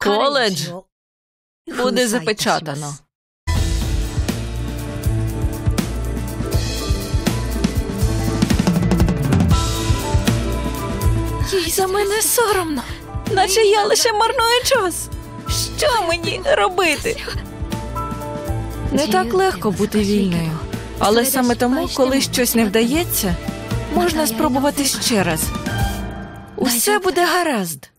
Коледж буде запечатано. Їй за мене соромно, наче я лише марную час. Що мені робити? Не так легко бути вільною. Але саме тому, коли щось не вдається, можна спробувати ще раз. Усе буде гаразд.